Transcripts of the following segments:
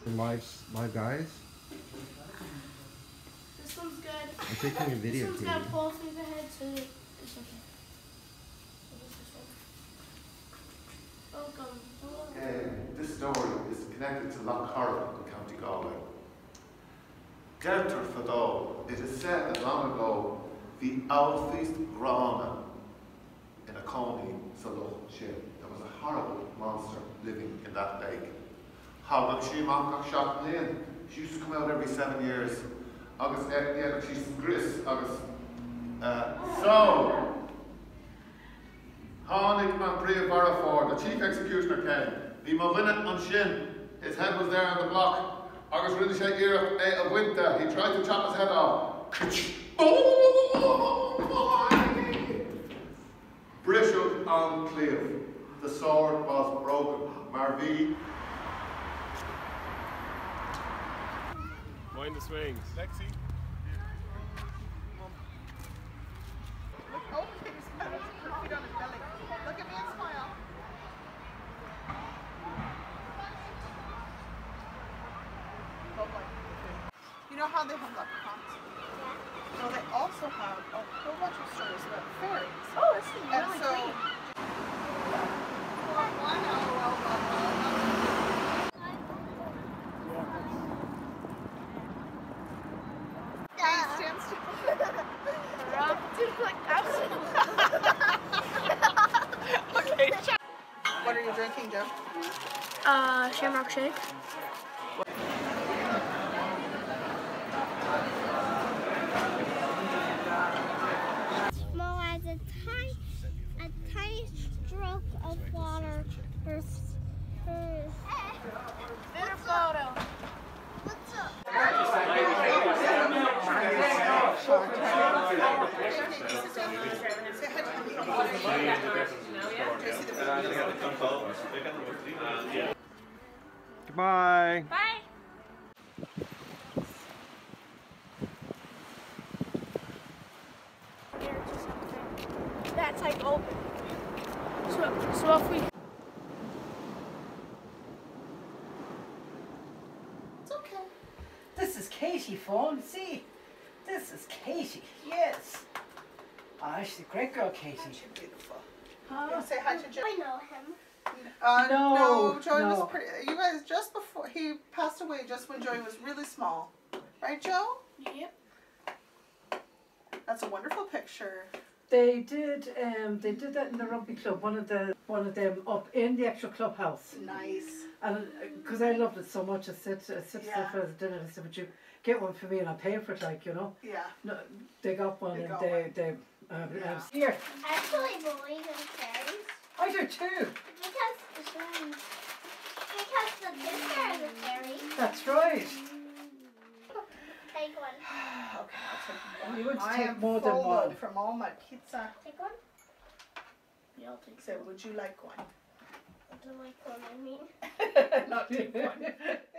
My guys. This one's good. I'm taking a video. This one's got 4 through the head, so it's okay. Welcome. This story is connected to Loch in County Galway. Gertur Fadó, it is said that long ago the Outfeast Grana in a Coney Saloch ship. There was a horrible monster living in that lake. How long she got shot in? She used to come out every 7 years. August, yeah, she's gris. August. So, Hánig man Bria Varaford, the chief executioner came. The Mavinnet on Shin, his head was there on the block. August really shake year of winter. He tried to chop his head off. Brishel on Cleve. The sword was broken. Marvi. Mind the swings. Lexi. Oh, he's got his feet on his belly. Look at me and smile. You know how they have leprechauns? Yeah. So they also have a whole bunch of stories about fairies. Oh, this is really clean. Okay. What are you drinking, Joe? Shamrock shake. Small as a tiny stroke of water. Her photo. What's up? Goodbye. Bye. That's like open. So if we. It's okay. This is Katie phone, see? This is Katie, yes. Ah, she's a great girl, Katie. She's beautiful. Huh? Say hi to Joe. I know him. No, Joey no. was pretty. You guys, just before he passed away, just when Joey was really small, right, Joe? Yep. That's a wonderful picture. They did that in the rugby club, one of them up in the actual clubhouse. Nice. And because I loved it so much, I said to Yeah. the dinner, I said, would you get one for me and I'll pay for it, like, you know? Yeah. No, they got one and got they Yeah. here. I actually believe in fairies I do too. because the sister is a fairy. That's right. Take one. Okay, I'll take one. You would I take am more than full one. load from all my pizza. Take one. Yeah, I'll take So, would you like one? I don't like one. I mean. Not take one.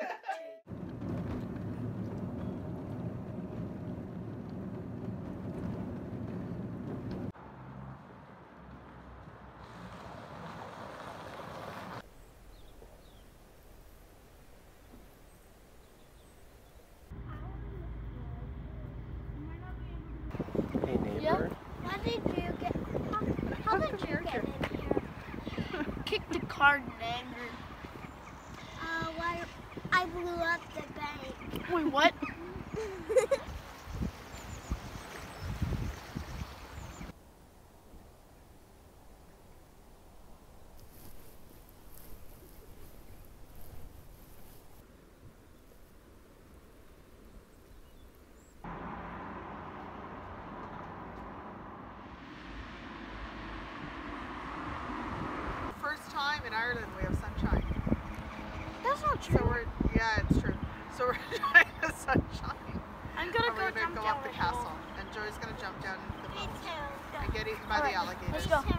Hey neighbor. How did you get? How did you get in here? Kick the card in anger. Well, I blew up the bank. Wait, what? First time in Ireland we have sunshine. That's not So yeah, it's true. So we're enjoying the sunshine. I'm gonna And go we're gonna jump go down up the the castle, hill. and Joy's gonna jump down into the Me boat too. and get eaten by the alligators. Let's go.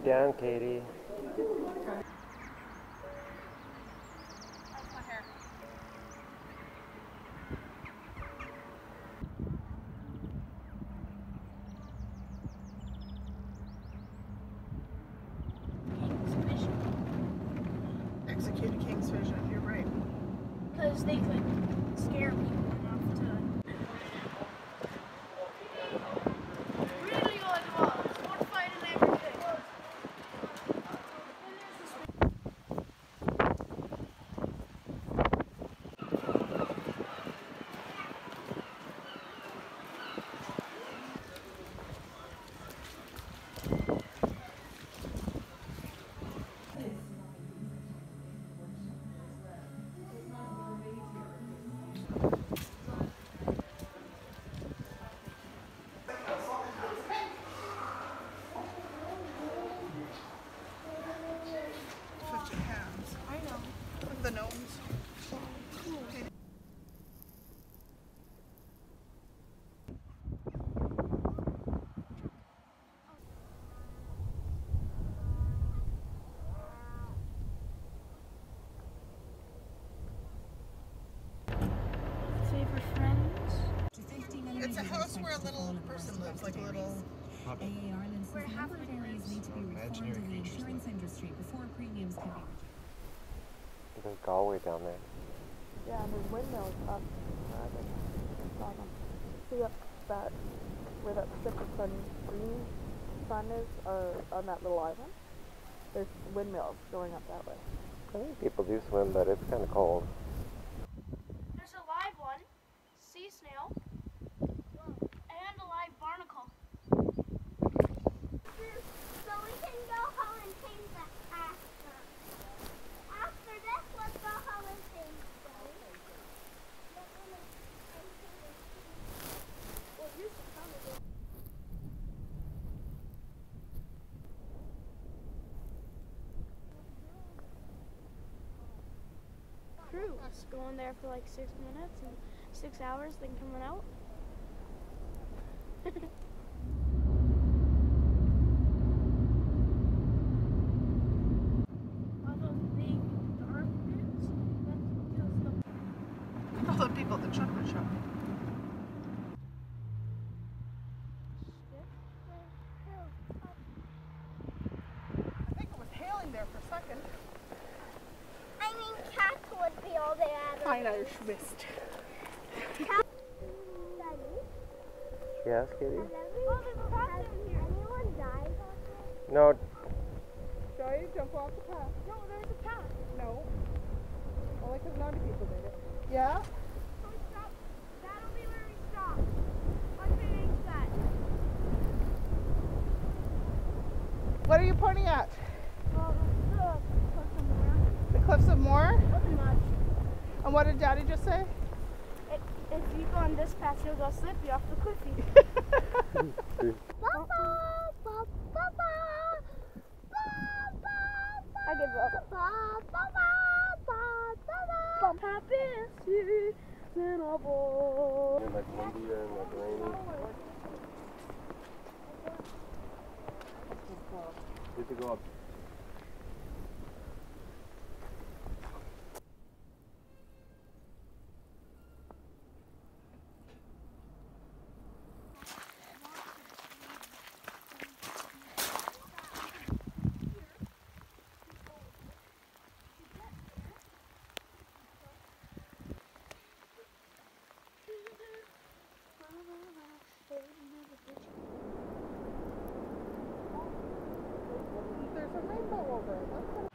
down, Katie. That's my hair. Execute a king's vision, you're right. Because they could scare people enough to really good walls. One fight and everything. Put your hands. I know. Look at the gnomes. Say for friends. It's a house where a little person lives, like a little. AA Ireland's number of areas need to be reformed in the insurance industry before premiums can be. There's Galway down there. Yeah, and there's windmills up. I saw them. See up that, where that strip of green sun is, on that little island? There's windmills going up that way. I think people do swim, but it's kind of cold. There's a live one, sea snail, and a live barnacle. So we can go home and change that after. After this, let's go home and change those. Well, you should probably do. True. Just going there for like 6 minutes and 6 hours, then coming out. All those big dark bits, that's because the All the people at the chocolate shop. I think it was hailing there for a second. I mean, cats would be all they had. Highlanders missed. Yes, Katie? Has anyone died on there? No. Joey, jump off the path. no, there's a path. No. Only because naughty people did it. Yeah? So we stop. That'll be where we stop. Once we reach that. What are you pointing at? Well, the cliff of Moher. The cliffs of Moher? Nothing much. And what did Daddy just say? If you go on this path, you'll go slippy off the cliffy. I give up. Happy little boy. And like windy and like rainy. You have to go up. There's a rainbow over it. That's what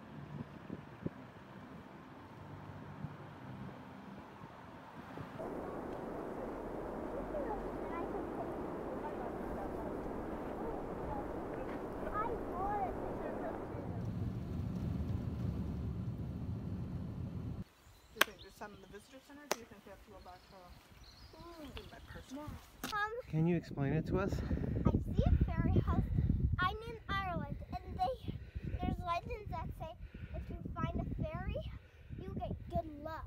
Do you think there's some in the visitor center, or do you think they have to go back to my personal? Can you explain it to us? I see a fairy house. I'm in Ireland, and there's legends that say if you find a fairy, you get good luck.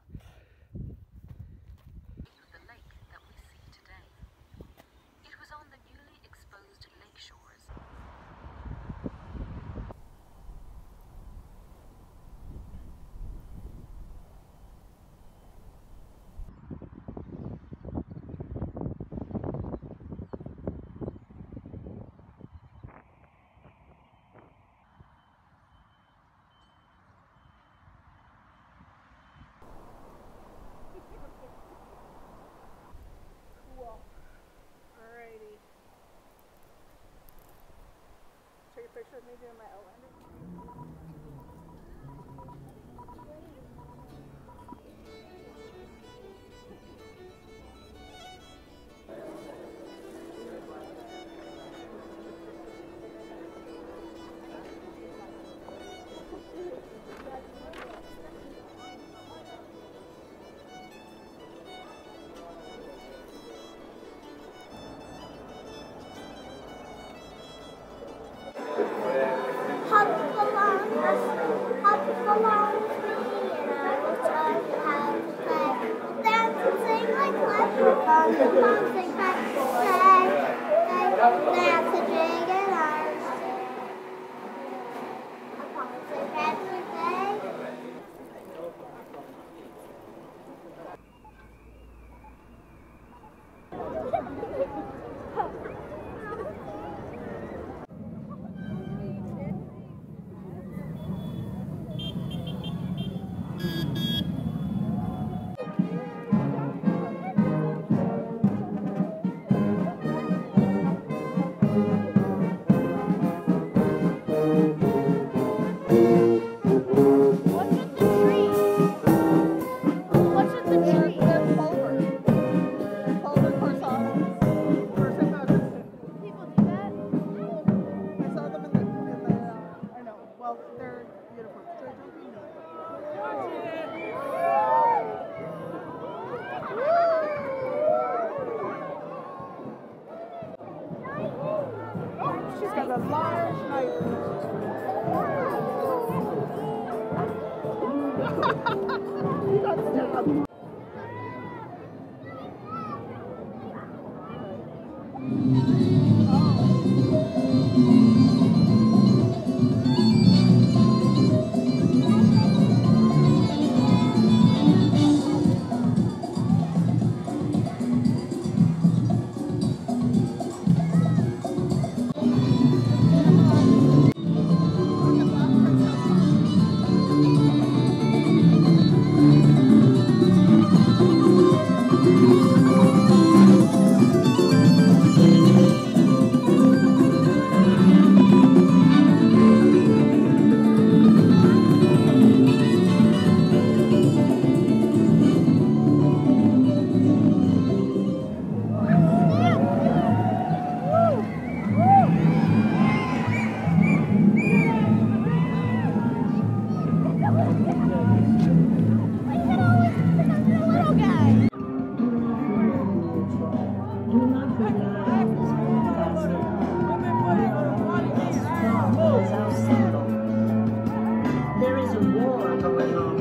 The lake that we see today. It was on the newly exposed lake shores. There is a war going on.